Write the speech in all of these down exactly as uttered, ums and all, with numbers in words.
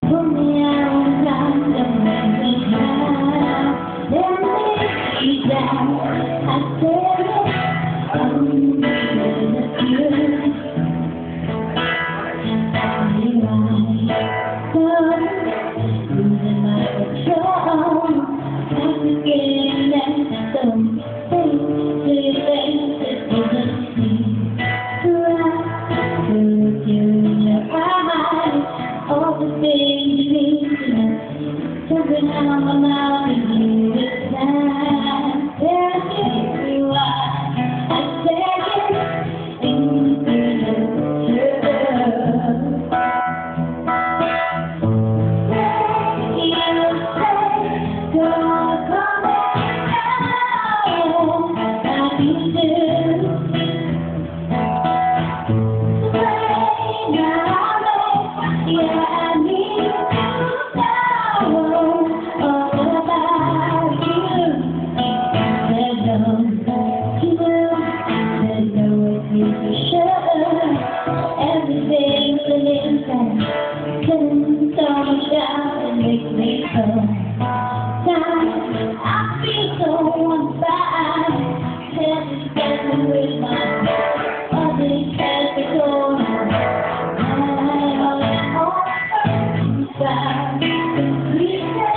Pull me out and make me cry. Then make me down. I said it, I'm gonna do it. Tell me why. So, losing my control. I'm getting that some things to think that isn't me. So I look you in your eyes. All the things you need to know. Jumping out of my mouth and you decide. Tell me why. I said it, things you know. Everything's an inside. Turn so much down and makes me come. Time I feel so unfine. Can't be standing with my body can't be going. I'm all inside. We say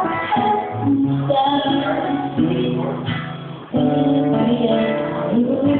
yeah.